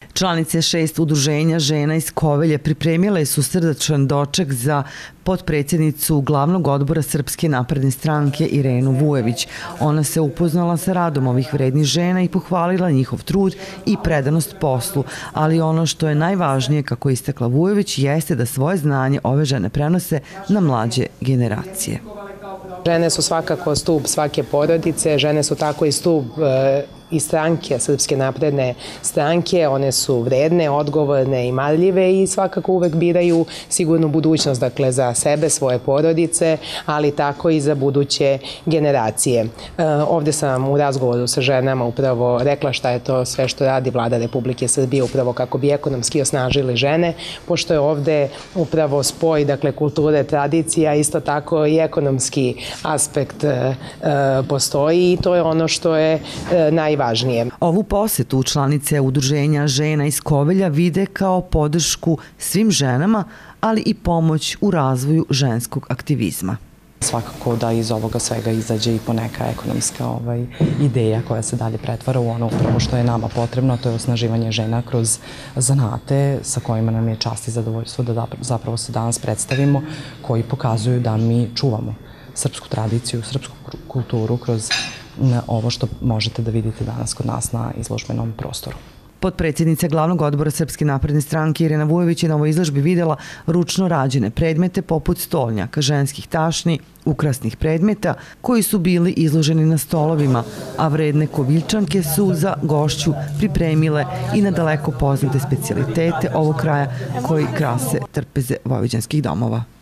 Članice 6 udruženja žena iz Kovelja pripremile su srdačan doček za potpredsjednicu Glavnog odbora Srpske napredne stranke Irenu Vujović. Ona se upoznala sa radom ovih vrednih žena i pohvalila njihov trud i predanost poslu, ali ono što je najvažnije, kako je istakla Vujović, jeste da svoje znanje ove žene prenose na mlađe generacije. Žene su svakako stub svake porodice, žene su tako i stub i stranke, Srpske napredne stranke. One su vredne, odgovorne i marljive i svakako uvek biraju sigurnu budućnost, dakle za sebe, svoje porodice, ali tako i za buduće generacije. Ovde sam u razgovoru sa ženama upravo rekla šta je to sve što radi Vlada Republike Srbije upravo kako bi ekonomski osnažili žene, pošto je ovde upravo spoj, dakle, kulture, tradicija, isto tako i ekonomski aspekt postoji i to je ono što je najvažnije. Ovu posetu članice udruženja žena iz Kovelja vide kao podršku svim ženama, ali i pomoć u razvoju ženskog aktivizma. Svakako da iz ovoga svega izađe i poneka ekonomska ideja koja se dalje pretvara u ono upravo što je nama potrebno, a to je osnaživanje žena kroz zanate sa kojima nam je čast i zadovoljstvo da zapravo se danas predstavimo, koji pokazuju da mi čuvamo srpsku tradiciju, srpsku kulturu kroz ovo što možete da vidite danas kod nas na izložbenom prostoru. Potpredsjednica Glavnog odbora Srpske napredne stranke Irena Vujović je na ovoj izložbi videla ručno rađene predmete poput stolnjaka, ženskih tašni, ukrasnih predmeta koji su bili izloženi na stolovima, a vredne Koviljčanke su za gošću pripremile i na daleko poznate specijalitete ovog kraja koji krase trpeze vojvođanskih domova.